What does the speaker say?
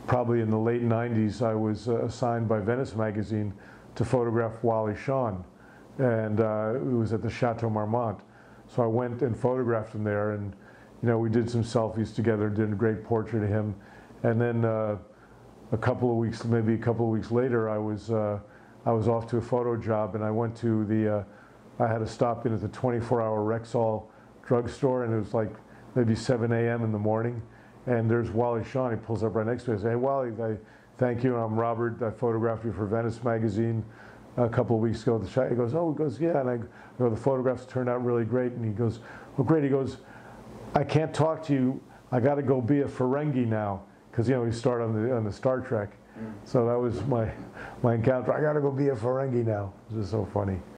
probably in the late 90s, I was assigned by Venice magazine to photograph Wally Shawn, and it was at the Chateau Marmont. So I went and photographed him there, and we did some selfies together, did a great portrait of him, and then maybe a couple of weeks later, I was off to a photo job, and I went to I had to stop in at the 24-hour Rexall drugstore, and it was like maybe 7 a.m. in the morning, and there's Wally Shawn. He pulls up right next to me. I say, "Hey, Wally, thank you. I'm Robert. I photographed you for Venice magazine a couple of weeks ago." He goes, "Oh," he goes, "Yeah." And I go, "The photographs turned out really great." And he goes, "Well, great." He goes, "I can't talk to you. I got to go be a Ferengi now," because he started on the Star Trek. So that was my encounter. I got to go be a Ferengi now. This is so funny.